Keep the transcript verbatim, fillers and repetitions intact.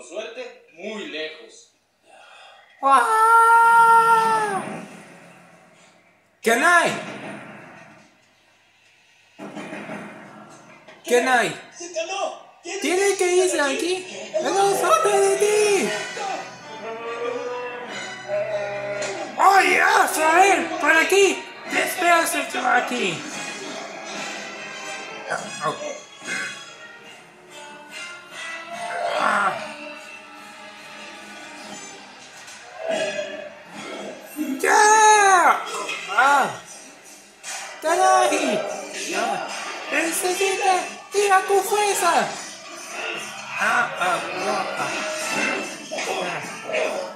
suerte, muy lejos. ¡Ah! ¿Quién hay? ¿Quién hay? ¡Se caló! Tiene que irse de aquí. ¡No sabe de ti! ¡Oye, Azrael! ¡Por aquí! ¿Qué esperas tú aquí? Oh. Ah. ¡Ya! ¡Ah! ¡Caray! ¡Ah! ¡Necesita! ¡Tira tu fuerza! ¡Ah! ¡Ah! ¡Ah! ¡Ah!